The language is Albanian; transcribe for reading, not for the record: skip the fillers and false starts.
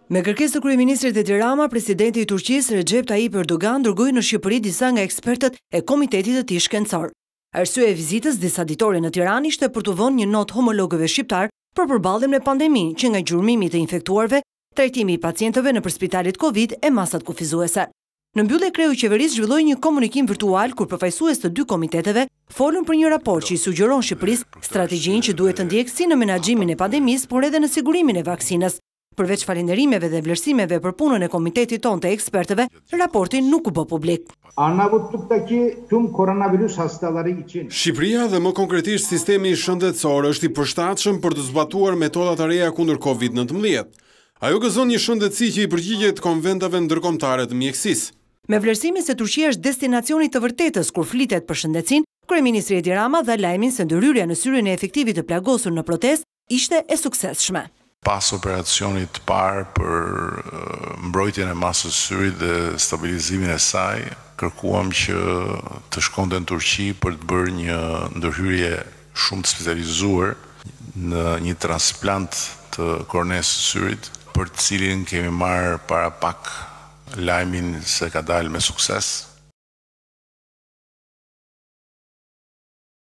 Me kërkesë të kryeministrit Edi Rama, presidenti i Turqisë Recep Tayyip Erdogan dërgoi në Shqipëri disa nga ekspertët e komitetit të tij shkencor. Arsyeja e vizitës disa ditore në Tiranë ishte për të vënë një notë homologëve shqiptar për përballjen me pandeminë, që nga gjurmimi të infektuarve, trajtimi i pacientëve nëpër spitalet Covid e masat kufizuese. Në mbyllje kreu i qeverisë zhvilloi një komunikim virtual kur përfaqësues të dy komiteteve folën për një raport që i sugjeron Shqipërisë strategjinë që duhet të ndjekë si në menaxhimin e pandemisë, por edhe në sigurimin e vaksinës. Përveç falënderimeve dhe vlerësimeve për punën e komitetit tonë të ekspertëve, raporti nuk u bë publik. Arnavutluk'taki tüm koronavirüs hastaları için Shqipëria dhe më konkretisht sistemi shëndetësor është i përshtatshëm për të zbatuar metodat e reja kundër Covid-19. Ajo gëzon një shëndetësi që i përgjigjet konventave ndërkombëtare të mjekësisë. Me vlerësimin se Turqia është destinacioni të vërtetës kur flitet për shëndetësinë, kryeministri Edi Rama dha lajmin se ndërhyrja në syrin e efektivit të plagosur në protestë ishte e suksesshme. Pas operacionit të parë për mbrojtjen e masës së syrit dhe stabilizimin e saj, kërkuam që të shkonte në Turqi për të bërë një ndërhyrje shumë të specializuar në një transplant të kornesë së syrit, për të cilin kemi marrë para pak lajmin se ka dalë me sukses.